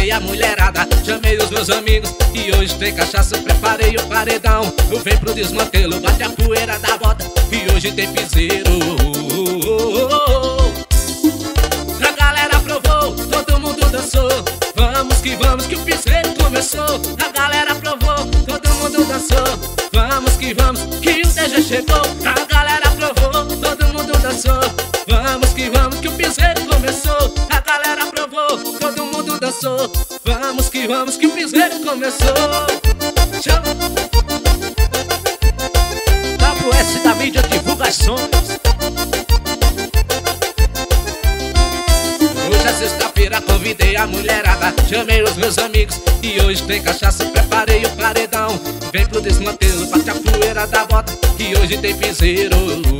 convidei a mulherada, chamei os meus amigos e hoje tem cachaça, preparei o paredão. Eu venho pro desmantelo, bate a poeira da bota e hoje tem piseiro. A galera provou, todo mundo dançou. Vamos que o piseiro começou. A galera provou, todo mundo dançou. Vamos que o DG chegou. A galera provou, todo mundo dançou. Vamos que o piseiro começou. A galera provou, todo mundo dançou. Vamos que o piseiro começou. Chama WS da mídia divulgações. Hoje é sexta-feira, convidei a mulherada, chamei os meus amigos e hoje tem cachaça, preparei o paredão. Vem pro desmantelo, bate a poeira da bota e hoje tem piseiro.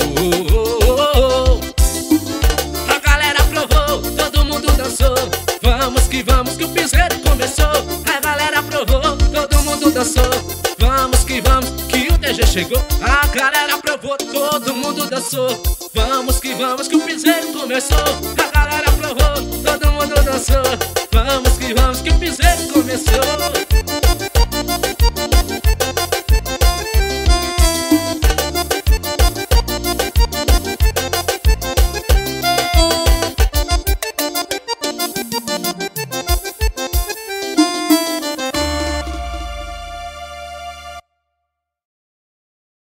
A galera provou, todo mundo dançou. Vamos que o piseiro começou. A galera provou, todo mundo dançou. Vamos que o DG chegou. A galera provou, todo mundo dançou. Vamos que o piseiro começou. A galera provou, todo mundo dançou. Vamos que o piseiro começou.